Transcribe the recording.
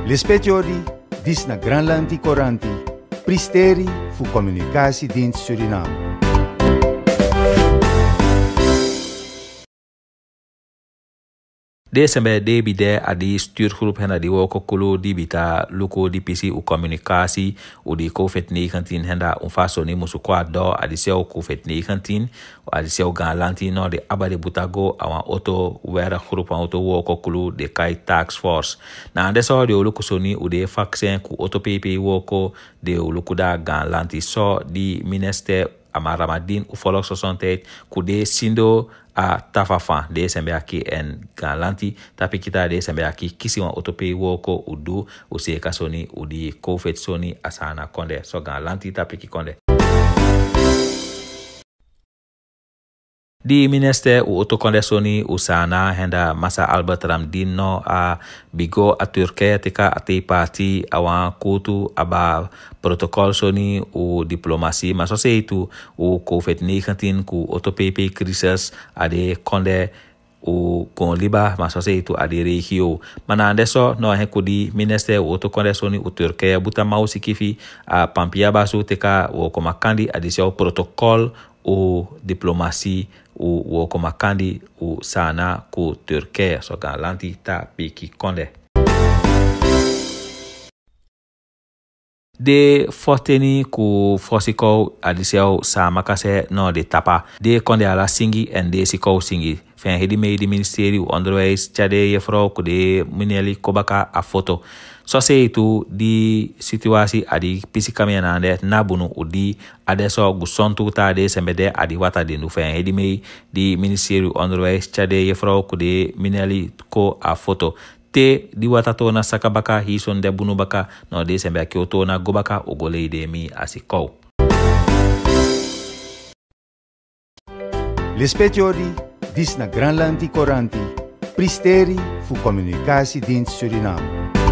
L'espetiori, dis na Granlandi Coranti, pristeri fu Communicatiedienst Suriname. De sembe de bide adi stuurgroep hen adi woko kulu di bita luko di pisi u communicatie u di COVID-19 henda unfasoni musu kwa do adi seo COVID-19 adi seo ganlanti no de abade butago awan auto wera groep an auto woko kulu de kai task force na ande so de luko soni u de vaccin ku auto pp woko de luko da ganlanti so di minister amaramadin u volks gezondheid ku de sindo a tafafan de sembe aki en galanti tapi kita de sembe aki kisi wan otope woko udu use kasoni udi covid soni asana konde so galanti tapi ki konde di minister u otokonde soni usana henda masa Albert Ramdin no a bigo a Turkije tika ate parti awan kutu aba protocol soni u diplomasi maso se itu u COVID-19 ku otopepe crisis ade konde u kon liba maso se itu ade regio mana andeso no hekudi minister u otokonde soni u Turkije buta mausi kifi a pampia basu tika u komakandi ade sio protocol u diplomasi u komakandi u sana ku Turkije so galanti ta piki konde de forteni ku fosiko adiseo sa makase no de tapa de konde ala singi en de siko singi fen hedi me di ministeri onderwijs chade yefro ku de mineli kobaka a foto so se itu di situasi adi pisikami nande nabunu udi adeso gusontu ta de sembede adi wata de nu fen hedi me di ministeri onderwijs chade yefro ku de mineli ko a foto te di watato na sakabaka hison de bunu baka no de sembe akioto na gobaka ogole de mi asikou. L'espetiori, dis na Granlandi Coranti, pristeri fu Communicatiedienst Suriname.